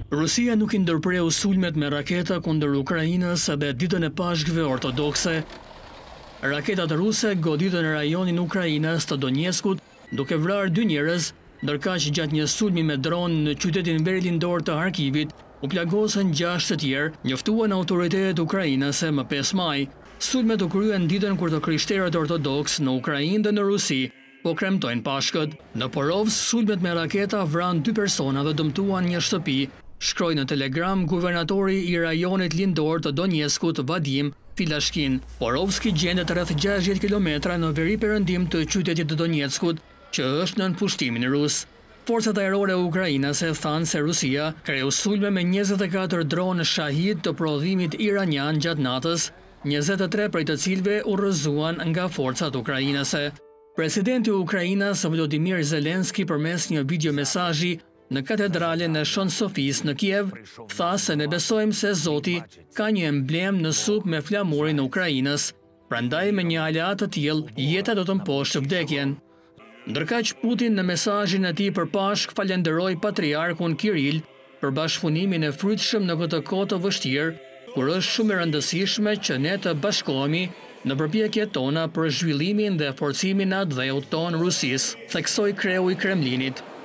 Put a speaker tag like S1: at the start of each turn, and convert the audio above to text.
S1: Rusia nuk i ndërpreu sulmet me raketa kundër Ukrainës edhe ditën e Pashkëve ortodokse. Raketat ruse goditën rajonin Ukrainës të Donjeskut, duke vrarë 2 njerëz, ndërkaq gjatë një sulmi me dron në qytetin verilindor të Harkivit, u plagosën 6 të tjerë, njoftuan autoritetet ukrainase më 5 maj. Sulmet u kryen ditën kur të krishterët ortodoks në Ukrainë dhe në Rusi po kremtojnë Pashkët. Në Porovsk, sulmet me raketa vranë 2 persona dhe dëmtuan një shtëpi, shkroi në Telegram guvernatori i rajonit lindor të Donjeskut, Vadim Filashkin. Porovski gjendet rreth 60 kilometra në veri perëndim të qytetit të Donjeskut, që është nën pushtimin rus. Forcat ajrore ukrainase thanë se Rusia kreu sulme me 24 dronë Shahid të prodhimit iranian gjatë natës, 23 prej të cilve u rrëzuan nga forcat ukrainase. Presidenti i Ukrainës Volodymyr Zelensky përmes një videomesazhi në katedralen e Shën Sofis në Kiev, tha se ne besojmë se Zoti ka një emblem në supë me flamurin e Ukrainës, prandaj me një aleat të tillë jeta do të mposhtë vdekjen. Ndërkaq Putin në mesazhin e tij për Pashkë falenderoi patriarkun Kirill për bashkëpunimin e frytshëm në këtë kohë të vështirë, kur është shumë e rëndësishme që ne të bashkohemi në përpjekjet tona për zhvillimin dhe forcimin e atdheut tonë Rusisë, theksoi kreu i Kremlinit.